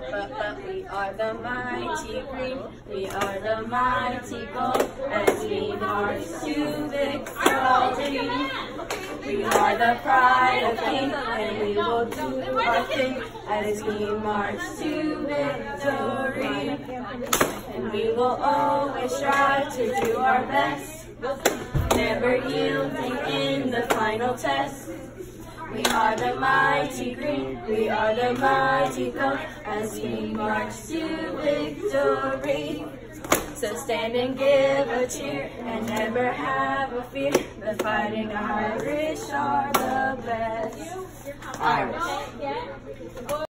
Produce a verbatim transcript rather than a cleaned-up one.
but, but we are the mighty green, we are the mighty gold, as we march to victory. We are the pride of King, and we will do our thing as we march to victory. And we will always strive to do our best, never yielding in the final test. We are the mighty green, we are the mighty gold, as we march to victory. So stand and give a cheer, and never have a fear. The Fighting Irish are the best. Irish.